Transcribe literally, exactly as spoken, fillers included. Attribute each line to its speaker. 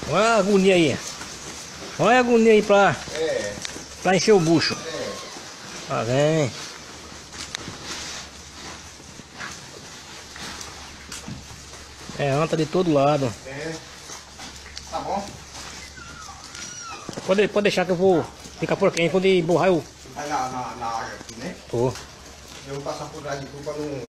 Speaker 1: Olha a agonia aí. Olha a agonia aí pra,
Speaker 2: É.
Speaker 1: pra encher o bucho.
Speaker 2: É.
Speaker 1: Tá vem. É anta de todo lado.
Speaker 2: É. Tá bom?
Speaker 1: Pode, pode deixar que eu vou ficar por aqui. Quando borrar eu
Speaker 2: Vai na, na, na área aqui, né?
Speaker 1: tô.
Speaker 2: Eu vou passar por trás de tudo pra não...